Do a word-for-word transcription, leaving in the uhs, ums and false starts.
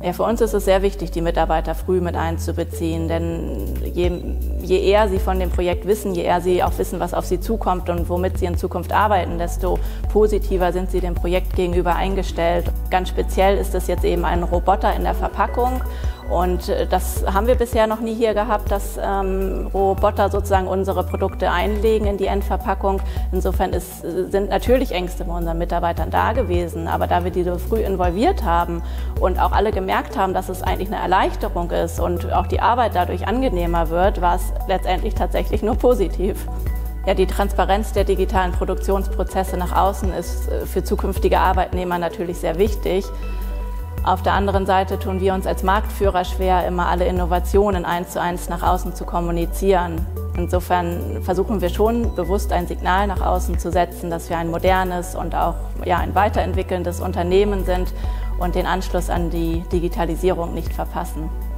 Ja, für uns ist es sehr wichtig, die Mitarbeiter früh mit einzubeziehen, denn je, je eher sie von dem Projekt wissen, je eher sie auch wissen, was auf sie zukommt und womit sie in Zukunft arbeiten, desto positiver sind sie dem Projekt gegenüber eingestellt. Ganz speziell ist es jetzt eben ein Roboter in der Verpackung und das haben wir bisher noch nie hier gehabt, dass ähm, Roboter sozusagen unsere Produkte einlegen in die Endverpackung. Insofern ist, sind natürlich Ängste bei unseren Mitarbeitern da gewesen, aber da wir die so früh involviert haben und auch alle gemerkt haben, dass es eigentlich eine Erleichterung ist und auch die Arbeit dadurch angenehmer wird, war es letztendlich tatsächlich nur positiv. Ja, die Transparenz der digitalen Produktionsprozesse nach außen ist für zukünftige Arbeitnehmer natürlich sehr wichtig. Auf der anderen Seite tun wir uns als Marktführer schwer, immer alle Innovationen eins zu eins nach außen zu kommunizieren. Insofern versuchen wir schon bewusst ein Signal nach außen zu setzen, dass wir ein modernes und auch ja, ein weiterentwickelndes Unternehmen sind und den Anschluss an die Digitalisierung nicht verpassen.